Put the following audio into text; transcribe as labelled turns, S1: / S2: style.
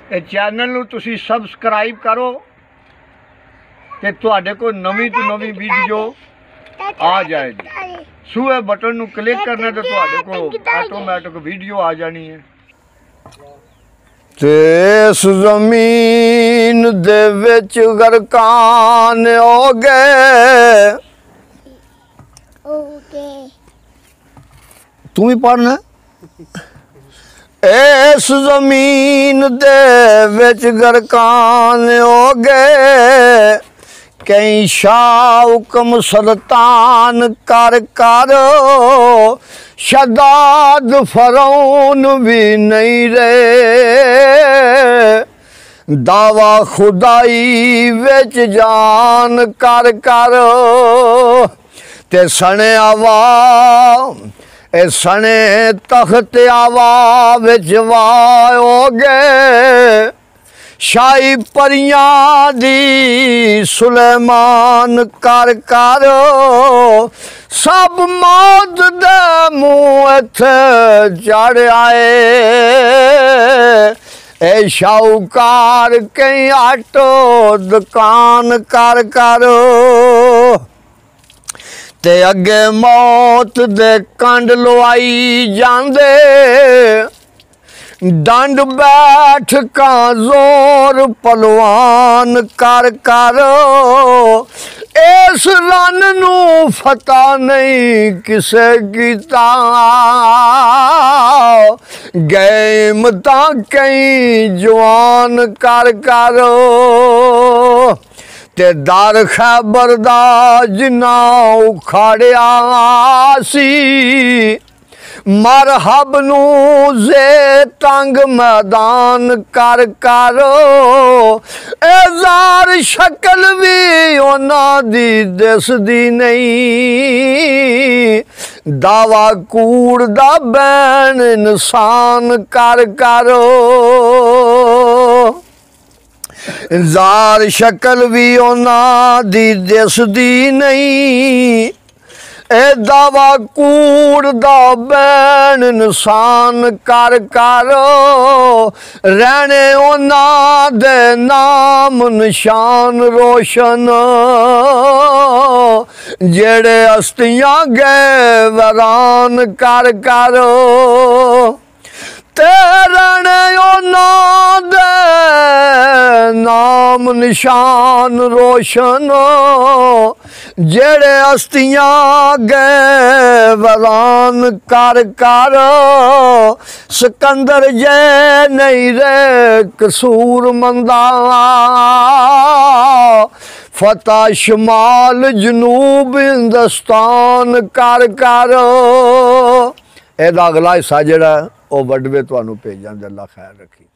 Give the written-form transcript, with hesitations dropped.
S1: ਇਹ ਚੈਨਲ ਨੂੰ ਤੁਸੀਂ ਸਬਸਕ੍ਰਾਈਬ ਕਰੋ ਤੇ ਤੁਹਾਡੇ ਕੋਲ ਨਵੀਂ ਤੋਂ ਨਵੀਂ ਵੀਡੀਓ ਆ ਜਾਏਗੀ। ਸੂਏ ਬਟਨ ਨੂੰ ਕਲਿੱਕ ਕਰਨਾ ਤੇ ਤੁਹਾਡੇ ਕੋਲ ਆਟੋਮੈਟਿਕ ਵੀਡੀਓ ਆ ਜਾਣੀ ਹੈ। ਤੇ ਇਸ ਜ਼ਮੀਨ ਦੇ ਵਿੱਚ ਗਰਕਾਨ ਹੋ ਗਏ। ਤੂੰ ਵੀ ਪੜ੍ਹਨਾ। इस जमीन दे विच गरकान हो गए, कई शाह हुक्म सुल्तान कर कर, शदाद फरौन भी नहीं रहे। दावा खुदाई विच जान कर कर, ते सने आवा सने तख्त आवा विच वाह हो गए। शाही परियां दी सुलेमान कर कर, सब मौत दे मुँह इत्थे चढ़ आए। ए शाहूकार कई आटो दुकान कर कर, ते अगे मौत दे कंड लुआई जांदे। डंड बैठ का जोर पलवान कर कर, इस रन नू फता नहीं किसे कीता। गए मता कई जवान कर कर, ते दर खैबर दा जिन्ना उखाड़िया सी। मरहब नू जे तंग मैदान कर कर, जार शक्ल भी उन्ना दी दिसदी नहीं। दावा कूड़ दा बैन इंसान कर कर, जार शक्ल भी उन्ना दी दिसदी नहीं। ए दावा कूड़ दा बैन इंसान कर कर, रहने उन्ना दे नाम निशान रोशन। जेड़े अस्तियां गए वैरान कर कर, तेरने उन्ना दे नाम निशान रोशन। जेड़े अस्तियां गए वैरान कर कर, सिकंदर जे नहीं रे कसूर मंदा। फता शमाल जनूब हिंदुस्तान कर कर। ਇਹਦਾ ਅਗਲਾ ਹਿੱਸਾ ਜਿਹੜਾ ਉਹ ਵੱਡਵੇ ਤੁਹਾਨੂੰ ਭੇਜਾਂ। ਅੱਲਾ ਖੈਰ ਰੱਖੀ।